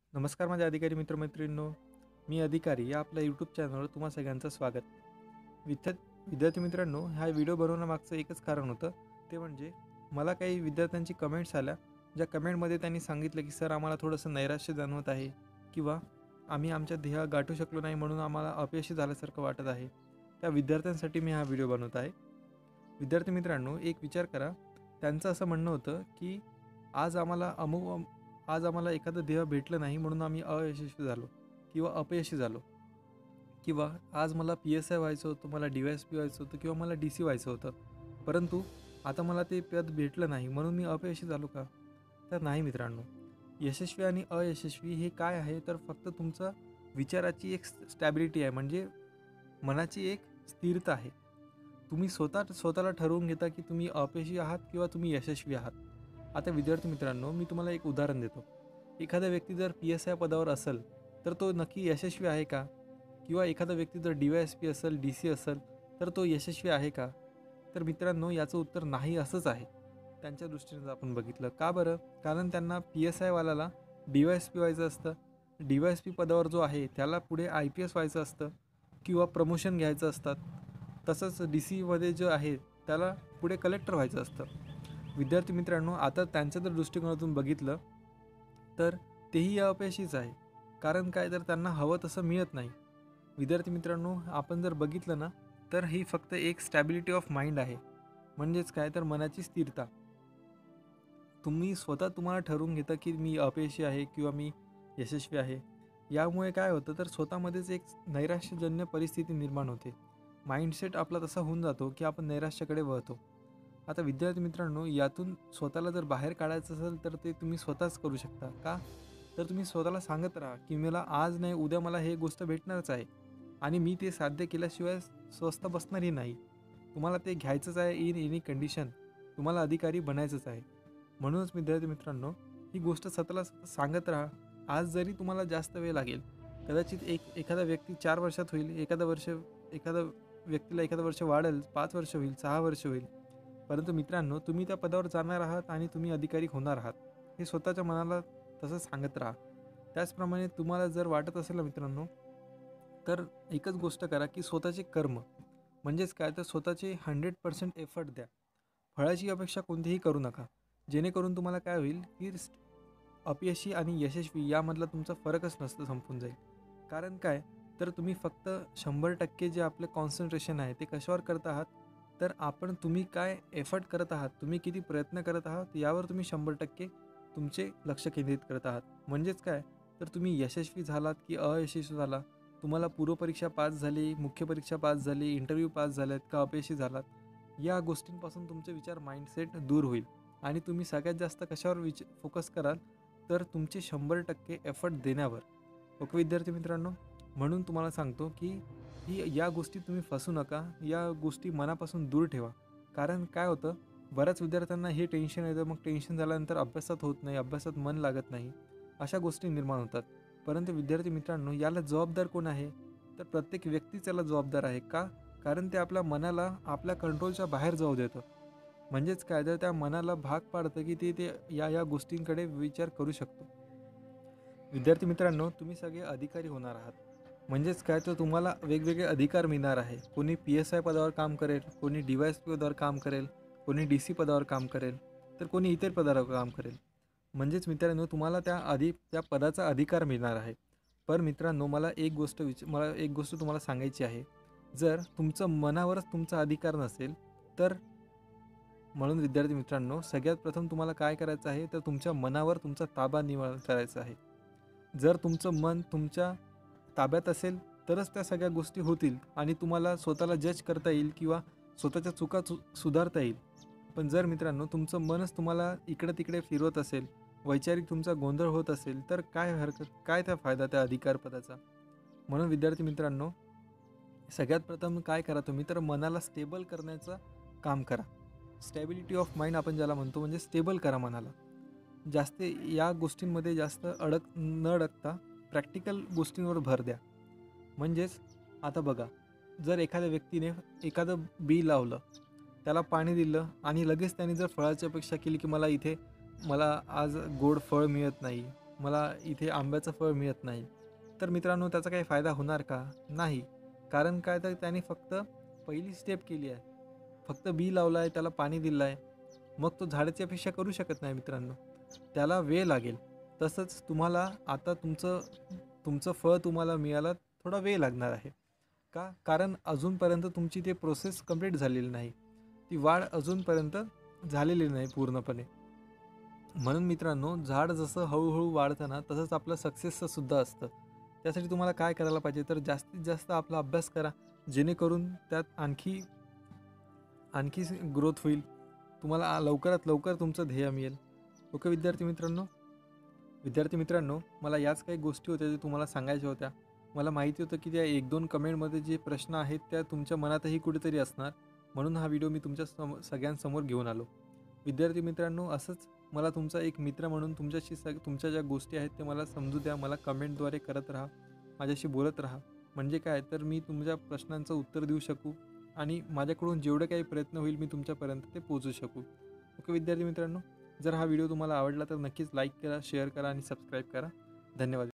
नमस्कार माझ्या अधिकारी मित्रमैत्रिणींनो. मी अधिकारी या आपल्या यूट्यूब चॅनलवर तुम्हा सगळ्यांचं स्वागत. विद्या विद्यार्थी मित्रांनो, हा व्हिडिओ बनवण्यामागचं एकच कारण होतं. ते म्हणजे मला काही विद्यार्थ्यांची कमेंट्स आल्या, ज्या कमेंटमध्ये त्यांनी सांगितलं की सर आम्हाला थोडंसं नैराश्य जाणवत आहे किंवा आम्ही आमच्या ध्येय गाठू शकलो नाही म्हणून आम्हाला अपयशी झाल्यासारखं वाटत आहे. त्या विद्यार्थ्यांसाठी मी हा व्हिडिओ बनवत आहे. विद्यार्थी मित्रांनो, एक विचार करा. त्यांचं असं म्हणणं होतं की आज आम्हाला आज आम्हाला एखादं ध्येय भेटलं नाही म्हणून आम्ही अयशस्वी झालो किंवा अपयशी झालो किंवा आज मला PSI व्हायचं होतं, मला DYSP व्हायचं होतं किंवा मला DC व्हायचं होतं, परंतु आता मला ते पद भेटलं नाही म्हणून मी अपयशी झालो का? तर नाही मित्रांनो. यशस्वी आणि अयशस्वी हे काय आहे, तर फक्त तुमचा विचाराची एक स्टॅबिलिटी आहे, म्हणजे मनाची एक स्थिरता आहे. तुम्ही स्वतःला ठरवून घेता की तुम्ही अपयशी आहात किंवा तुम्ही यशस्वी आहात. आता विद्यार्थी मित्रांनो, मी तुम्हाला एक उदाहरण देतो. एखादा व्यक्ती जर PSI पदावर असेल तर तो नक्की यशस्वी आहे का? किंवा एखादा व्यक्ती जर DYSP असेल, DC असेल तर तो यशस्वी आहे का? तर मित्रांनो, याचं उत्तर नाही असंच आहे. त्यांच्या दृष्टीने जर आपण बघितलं. का बरं? कारण त्यांना PSI वाल्याला DYSP व्हायचं असतं. DYSP पदावर जो आहे त्याला पुढे IPS व्हायचं असतं किंवा प्रमोशन घ्यायचं असतात. तसंच DCमध्ये जो आहे त्याला पुढे कलेक्टर व्हायचं असतं. विद्यार्थी मित्रांनो, आता त्यांच्या जर दृष्टिकोनातून बघितलं तर तेही अपयशीच आहे. कारण काय, तर त्यांना हवं तसं मिळत नाही. विद्यार्थी मित्रांनो, आपण जर बघितलं ना, तर ही फक्त एक स्टॅबिलिटी ऑफ माइंड आहे. म्हणजेच काय, तर मनाची स्थिरता. तुम्ही स्वतः तुम्हाला ठरवून घेता की मी अपयशी आहे किंवा मी यशस्वी आहे. यामुळे काय होतं, तर स्वतःमध्येच एक नैराश्यजन्य परिस्थिती निर्माण होते. माइंडसेट आपला तसा होऊन जातो की आपण नैराश्याकडे वळतो. आता विद्यार्थी मित्रांनो, यातून स्वतःला जर बाहेर काढायचं असेल तर ते तुम्ही स्वतःच करू शकता. का? तर तुम्ही स्वतःला सांगत राहा की मला आज नाही उद्या मला हे गोष्ट भेटणारच आहे आणि मी ते साध्य केल्याशिवाय स्वस्थ बसणारही नाही. तुम्हाला ते घ्यायचंच आहे इन एनी कंडिशन. तुम्हाला अधिकारी बनायचंच आहे. म्हणूनच विद्यार्थी मित्रांनो, ही गोष्ट स्वतःला सांगत राहा. आज जरी तुम्हाला जास्त वेळ लागेल, कदाचित एखादा व्यक्ती 4 वर्षात होईल, एखादा व्यक्तीला एखादं वर्ष वाढेल, 5 वर्ष होईल, 6 वर्ष होईल. परंतु मित्रांनो, तुम्ही त्या पदावर जाणार आहात आणि तुम्ही अधिकारी होणार आहात. हे स्वतःच्या मनाला तसं सांगत राहा. त्याचप्रमाणे तुम्हाला जर वाटत असेल ना मित्रांनो, तर एकच गोष्ट करा की स्वतःचे कर्म, म्हणजेच काय, तर स्वतःचे 100% एफर्ट द्या. फळाची अपेक्षा कोणतीही करू नका. जेणेकरून तुम्हाला काय होईल की अपयशी आणि यशस्वी यामधला तुमचा फरकच नसतं संपून जाईल. कारण काय, तर तुम्ही फक्त 100% जे आपलं कॉन्सन्ट्रेशन आहे ते कशावर करत आहात, तर तुम्ही काय एफर्ट करत आहात, तुम्ही किती प्रयत्न करत आहात यावर तुम्ही 100% तुमचे लक्ष केंद्रित करत आहात. म्हणजेच काय, तर तुम्ही यशस्वी झालात की अयशस्वी झाला, तुम्हाला पूर्वपरीक्षा पास झाली, मुख्य परीक्षा पास झाली, इंटरव्ह्यू पास झालेत का अपयशी झालात, या गोष्टींपासून तुमचे विचार माइंडसेट दूर होईल आणि तुम्ही सगळ्यात जास्त कशावर फोकस कराल, तर तुमचे 100% एफर्ट देण्यावर. ओके विद्यार्थी मित्रांनो, म्हणून तुम्हाला सांगतो की या गोष्टीत तुम्ही फसू नका. या गोष्टी मनापासून दूर ठेवा. कारण काय होतं, बऱ्याच विद्यार्थ्यांना हे टेन्शन येतं, मग टेन्शन झाल्यानंतर अभ्यासात होत नाही, अभ्यासात मन लागत नाही, अशा गोष्टी निर्माण होतात. परंतु विद्यार्थी मित्रांनो, याला जबाबदार कोण आहे, तर प्रत्येक व्यक्तीच याला जबाबदार आहे. का? कारण ते आपल्या मनाला आपल्या कंट्रोलच्या बाहेर जाऊ देतं. म्हणजेच काय, तर त्या मनाला भाग पाडतं की ते ते या गोष्टींकडे विचार करू शकतो. विद्यार्थी मित्रांनो, तुम्ही सगळे अधिकारी होणार आहात. म्हणजेच काय, तर तुम्हाला वेगवेगळे अधिकार मिळणार आहे. कोणी PSI पदावर काम करेल, कोणी DYSP पदावर काम करेल, कोणी DC पदावर काम करेल, तर कोणी इतर पदावर काम करेल. म्हणजेच मित्रांनो, तुम्हाला त्या पदाचा अधिकार मिळणार आहे. पण मित्रांनो, मला एक गोष्ट तुम्हाला सांगायची आहे. जर तुमचं मनावरच तुमचा अधिकार नसेल, तर म्हणून विद्यार्थी मित्रांनो, सगळ्यात प्रथम तुम्हाला काय करायचं आहे, तर तुमच्या मनावर तुमचा ताबा करायचा आहे. जर तुमचं मन तुमच्या ताब्यात असेल तरच त्या सगळ्या गोष्टी होतील आणि तुम्हाला स्वतःला जज करता येईल किंवा स्वतःच्या चुका सुधारता येईल. पण जर मित्रांनो तुमचं मनच तुम्हाला इकडे तिकडे फिरवत असेल, वैचारिक तुमचा गोंधळ होत असेल, तर काय त्या फायदा त्या अधिकारपदाचा. म्हणून विद्यार्थी मित्रांनो, सगळ्यात प्रथम काय करा तुम्ही, तर मनाला स्टेबल करण्याचं काम करा. स्टॅबिलिटी ऑफ माइंड आपण ज्याला म्हणतो, म्हणजे स्टेबल करा मनाला. जास्त या गोष्टींमध्ये जास्त न अडकता प्रॅक्टिकल गोष्टींवर भर द्या. म्हणजेच आता बघा, जर एखाद्या व्यक्तीने एखादं बी लावलं, त्याला पाणी दिलं आणि लगेच त्याने जर फळाची अपेक्षा केली की मला आज गोड फळ मिळत नाही, मला इथे आंब्याचं फळ मिळत नाही, तर मित्रांनो त्याचा काही फायदा होणार का? नाही. कारण काय, तर त्याने फक्त पहिली स्टेप केली आहे. फक्त बी लावलं आहे, त्याला पाणी दिलं आहे. मग तो झाडाची अपेक्षा करू शकत नाही मित्रांनो. त्याला वेळ लागेल. तसंच तुम्हाला आता तुमचं तुमचं फळ तुम्हाला मिळायला थोडा वेळ लागणार आहे. का? कारण अजूनपर्यंत तुमची ते प्रोसेस कंप्लीट झालेली नाही. ती वाढ अजूनपर्यंत झालेली नाही पूर्णपणे. म्हणून मित्रांनो, झाड जसं हळूहळू वाढतं ना, तसंच आपलं सक्सेसचं सुद्धा असतं. त्यासाठी तुम्हाला काय करायला पाहिजे, तर जास्तीत जास्त आपला अभ्यास करा, जेणेकरून त्यात आणखी आणखी ग्रोथ होईल. तुम्हाला लवकरात लवकर तुमचं ध्येय मिळेल. ओके विद्यार्थी मित्रांनो, मला याच काही गोष्टी होत्या, ज्या तुम्हाला सांगायच्या होत्या. मला माहिती होतं की त्या 1-2 कमेंटमध्ये जे प्रश्न आहेत, त्या तुमच्या मनातही कुठेतरी असणार. म्हणून हा व्हिडिओ मी तुमच्या सगळ्यांसमोर घेऊन आलो. विद्यार्थी मित्रांनो, असंच मला तुमचा एक मित्र म्हणून तुमच्याशी तुमच्या ज्या गोष्टी आहेत ते मला समजू द्या. मला कमेंटद्वारे करत राहा, माझ्याशी बोलत राहा. म्हणजे काय, तर मी तुमच्या प्रश्नांचं उत्तर देऊ शकू आणि माझ्याकडून जेवढे काही प्रयत्न होईल मी तुमच्यापर्यंत ते पोहोचू शकू. ओके विद्यार्थी मित्रांनो, जर हा व्हिडिओ तुम्हाला आवडला तर नक्कीच लाईक करा, शेअर करा आणि सबस्क्राईब करा. धन्यवाद.